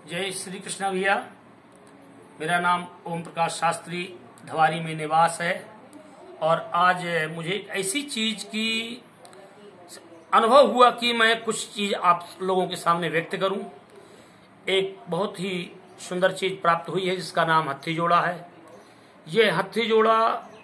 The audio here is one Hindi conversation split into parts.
जय श्री कृष्ण भैया। मेरा नाम ओम प्रकाश शास्त्री धवारी में निवास है और आज मुझे एक ऐसी चीज की अनुभव हुआ कि मैं कुछ चीज आप लोगों के सामने व्यक्त करूं। एक बहुत ही सुंदर चीज प्राप्त हुई है जिसका नाम हत्थी जोड़ा है। ये हत्थी जोड़ा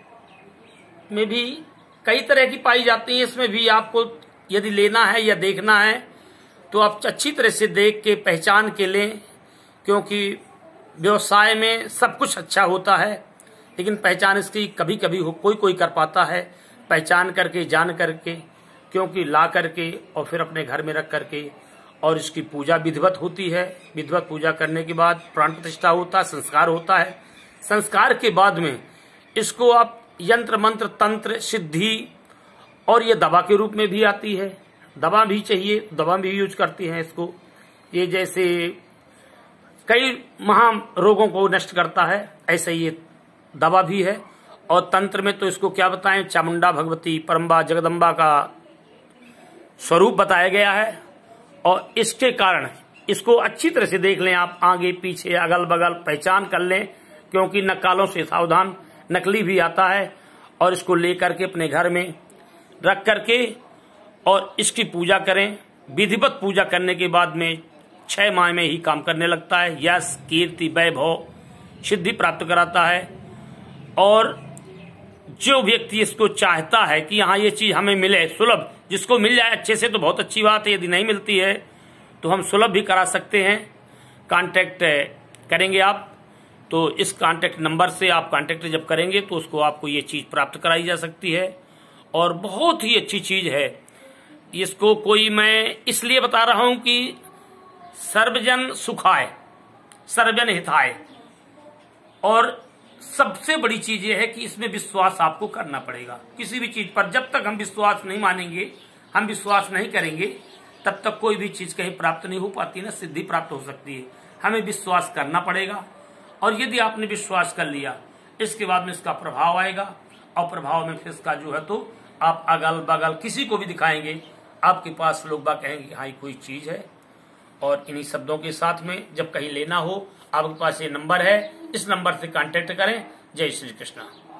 में भी कई तरह की पाई जाती है। इसमें भी आपको यदि लेना है या देखना है तो आप अच्छी तरह से देख के पहचान के लें, क्योंकि व्यवसाय में सब कुछ अच्छा होता है लेकिन पहचान इसकी कभी कभी कोई कर पाता है। पहचान करके जान करके, क्योंकि ला करके और फिर अपने घर में रख करके और इसकी पूजा विधिवत होती है। विधिवत पूजा करने के बाद प्राण प्रतिष्ठा होता है, संस्कार होता है। संस्कार के बाद में इसको आप यंत्र मंत्र तंत्र सिद्धि और ये दवा के रूप में भी आती है। दवा भी चाहिए, दवा भी यूज करती हैं इसको। ये जैसे कई महा रोगों को नष्ट करता है, ऐसे ये दवा भी है। और तंत्र में तो इसको क्या बताएं, चामुंडा भगवती परम्बा जगदम्बा का स्वरूप बताया गया है। और इसके कारण इसको अच्छी तरह से देख लें आप, आगे पीछे अगल बगल पहचान कर लें, क्योंकि नकालों से सावधान, नकली भी आता है। और इसको लेकर के अपने घर में रख करके और इसकी पूजा करें। विधिवत पूजा करने के बाद में 6 माह में ही काम करने लगता है। यश कीर्ति वैभव सिद्धि प्राप्त कराता है। और जो व्यक्ति इसको चाहता है कि हाँ ये चीज हमें मिले सुलभ, जिसको मिल जाए अच्छे से तो बहुत अच्छी बात है। यदि नहीं मिलती है तो हम सुलभ भी करा सकते हैं। कांटेक्ट करेंगे आप तो इस कांटेक्ट नंबर से आप कांटेक्ट जब करेंगे तो उसको आपको ये चीज प्राप्त कराई जा सकती है। और बहुत ही अच्छी चीज है। इसको कोई मैं इसलिए बता रहा हूं कि सर्वजन सुखाय सर्वजन हिताय। और सबसे बड़ी चीज यह है कि इसमें विश्वास आपको करना पड़ेगा किसी भी चीज पर। जब तक हम विश्वास नहीं मानेंगे, हम विश्वास नहीं करेंगे, तब तक कोई भी चीज कहीं प्राप्त नहीं हो पाती, ना सिद्धि प्राप्त हो सकती है। हमें विश्वास करना पड़ेगा। और यदि आपने विश्वास कर लिया, इसके बाद में इसका प्रभाव आएगा। और प्रभाव में फिर इसका जो है तो आप अगल बगल किसी को भी दिखाएंगे, आपके पास लोग बात कहेंगे कि हाँ कोई चीज है। और इन्हीं शब्दों के साथ में जब कहीं लेना हो, आपके पास ये नंबर है, इस नंबर से कांटेक्ट करें। जय श्री कृष्ण।